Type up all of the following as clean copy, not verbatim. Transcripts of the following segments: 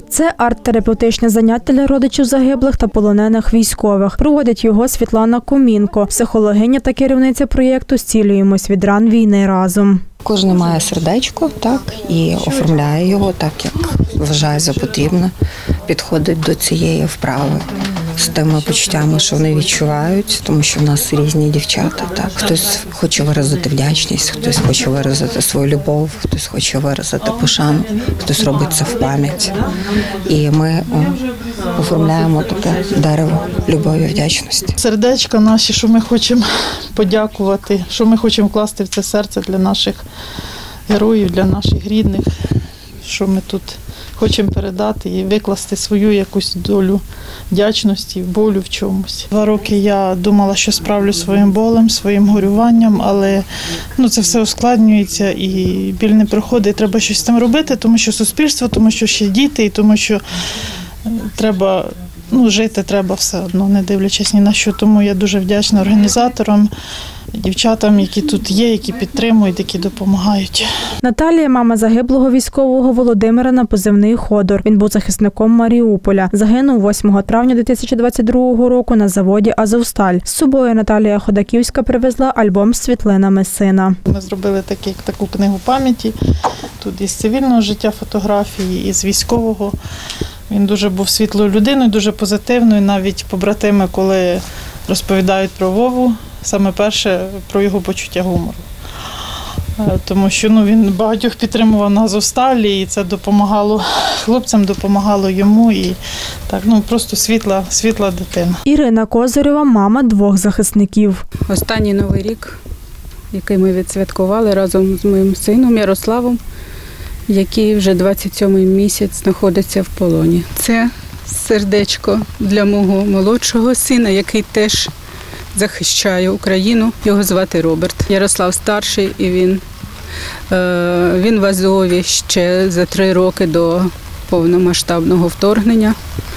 Це арт-терапевтичне заняття для родичів загиблих та полонених військових. Проводить його Світлана Комінко, психологиня та керівниця проєкту «Зцілюємось від ран війни разом». Кожен має сердечко, так, і оформляє його так, як вважає за потрібне. Підходить до цієї вправи з тими почуттями, що вони відчувають, тому що в нас різні дівчата. Так. Хтось хоче виразити вдячність, хтось хоче виразити свою любов, хтось хоче виразити пошану, хтось робить це в пам'ять. І ми оформляємо таке дерево любові, вдячності. Сердечка наші, що ми хочемо подякувати, що ми хочемо вкласти в це серце для наших героїв, для наших рідних, що ми тут хочемо передати і викласти свою якусь долю вдячності, болю в чомусь. 2 роки я думала, що справлюсь своїм болем, своїм горюванням, але це все ускладнюється і біль не проходить. Треба щось з цим робити, тому що суспільство, тому що ще діти, і тому що треба жити треба все одно, не дивлячись ні на що. Тому я дуже вдячна організаторам, дівчатам, які тут є, які підтримують, які допомагають. Наталія – мама загиблого військового Володимира на позивний «Ходор». Він був захисником Маріуполя. Загинув 8 травня 2022 року на заводі «Азовсталь». З собою Наталія Ходаківська привезла альбом з світлинами сина. Ми зробили таку книгу пам'яті. Тут із цивільного життя фотографії, із військового. Він дуже був світлою людиною, дуже позитивною. Навіть побратими, коли розповідають про Вову, саме перше про його почуття гумору. Тому що він багатьох підтримував на Азовсталі, і це допомагало хлопцям, допомагало йому. І так, просто світла дитина. Ірина Козирєва – мама 2 захисників. Останній Новий рік, який ми відсвяткували разом з моїм сином Ярославом, який вже 27-й місяць знаходиться в полоні. Це сердечко для мого молодшого сина, який теж захищає Україну. Його звати Роберт. Ярослав старший, і він в Азові ще за 3 роки до повномасштабного вторгнення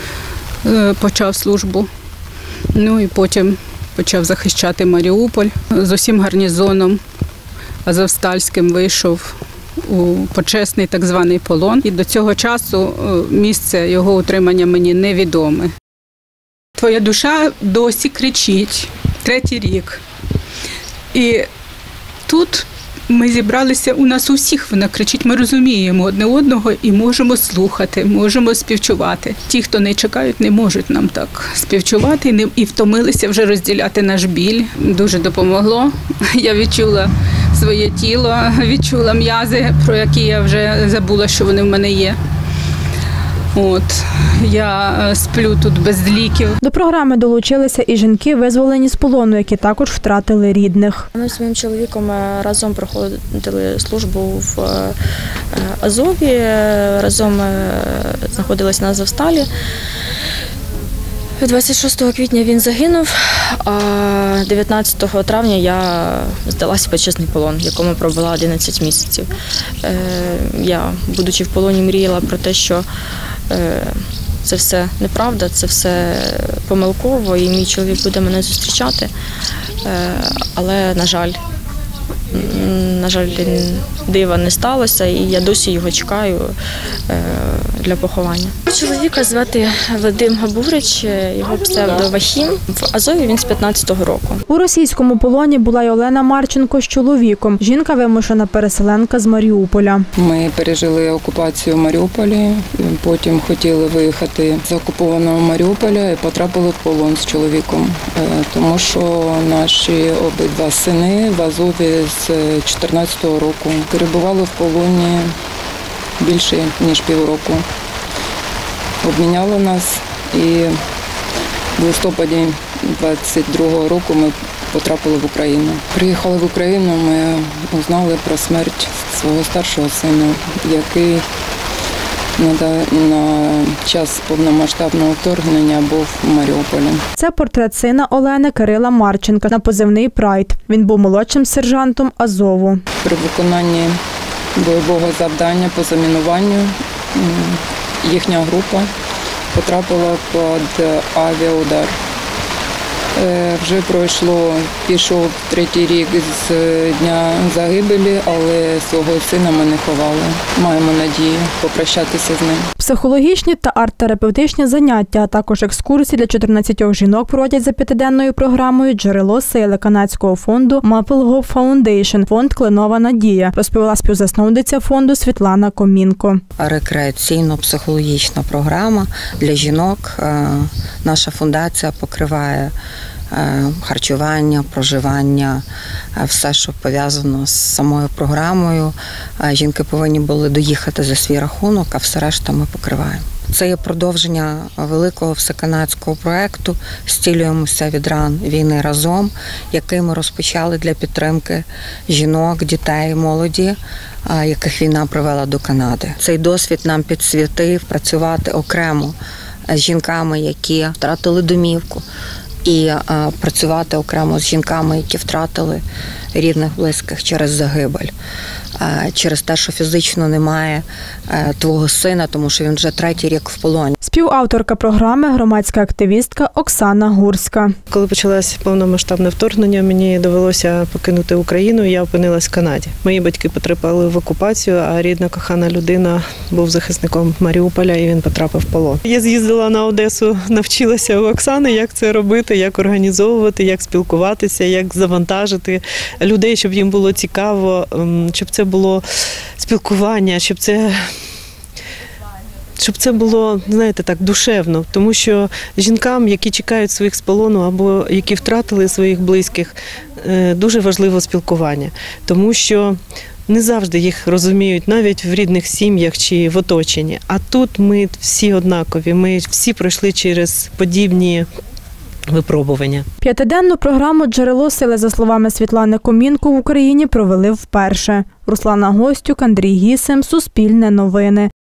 почав службу. І потім почав захищати Маріуполь. З усім гарнізоном азовстальським вийшов у почесний так званий полон. І до цього часу місце його утримання мені невідоме. Твоя душа досі кричить 3-й рік. І тут ми зібралися, у нас у всіх вона кричить, ми розуміємо одне одного і можемо слухати, можемо співчувати. Ті, хто не чекають, не можуть нам так співчувати і втомилися вже розділяти наш біль. Дуже допомогло. Я відчула своє тіло, відчула м'язи, про які я вже забула, що вони в мене є. Я сплю тут без ліків. До програми долучилися і жінки, визволені з полону, які також втратили рідних. Ми з моїм чоловіком разом проходили службу в Азові, разом знаходилися на Азовсталі. 26 квітня він загинув, а 19 травня я здалася в почесний полон, в якому пробула 11 місяців. Я, будучи в полоні, мріяла про те, що це все неправда, це все помилково, і мій чоловік буде мене зустрічати. Але, на жаль, дива не сталося, і я досі його чекаю для поховання. Чоловіка звати Вадим Габурич, його псевдо Вахім. В Азові він з 15-го року. У російському полоні була й Олена Марченко з чоловіком. Жінка – вимушена переселенка з Маріуполя. Ми пережили окупацію Маріуполя, потім хотіли виїхати з окупованого Маріуполя і потрапили в полон з чоловіком. Тому що наші обидва сини в Азові з 14-го року перебували в полоні більше, ніж півроку. Обміняли нас, і в листопаді 22-го року ми потрапили в Україну. Приїхали в Україну, ми узнали про смерть свого старшого сина, який на час повномасштабного вторгнення був в Маріуполі. Це портрет сина Олени Кирила Марченка на позивний «Прайд». Він був молодшим сержантом Азову. При виконанні бойового завдання по замінуванню їхня група потрапила під авіаудар. Вже пішов 3-й рік з дня загибелі, але свого сина ми не ховали. Маємо надію попрощатися з ним. Психологічні та арт-терапевтичні заняття, а також екскурсії для 14 жінок проводять за 5-денною програмою «Джерело сили» канадського фонду Maple Hope Foundation, фонд «Кленова надія», розповіла співзасновниця фонду Світлана Комінко. Рекреаційно-психологічна програма для жінок. Наша фундація покриває харчування, проживання, все, що пов'язано з самою програмою. Жінки повинні були доїхати за свій рахунок, а все решта ми покриваємо. Це є продовження великого всеканадського проєкту «Зцілюємося від ран війни разом», який ми розпочали для підтримки жінок, дітей, молоді, яких війна привела до Канади. Цей досвід нам підсвітив працювати окремо з жінками, які втратили домівку, і працювати окремо з жінками, які втратили рідних, близьких через загибель, через те, що фізично немає твого сина, тому що він вже 3-й рік в полоні. Співавторка програми – громадська активістка Оксана Гурська. Коли почалось повномасштабне вторгнення, мені довелося покинути Україну, і я опинилась в Канаді. Мої батьки потрапили в окупацію, а рідна кохана людина був захисником Маріуполя, і він потрапив в полон. Я з'їздила на Одесу, навчилася у Оксани, як це робити, як організовувати, як спілкуватися, як завантажити людей, щоб їм було цікаво, щоб це було спілкування, щоб це було, знаєте, так, душевно. Тому що жінкам, які чекають своїх з полону або які втратили своїх близьких, дуже важливо спілкування. Тому що не завжди їх розуміють навіть в рідних сім'ях чи в оточенні. А тут ми всі однакові, ми всі пройшли через подібні випробування. 5-денну програму «Джерело сили», за словами Світлани Комінко, в Україні провели вперше. Руслана Гостюк, Андрій Гісем, Суспільне новини.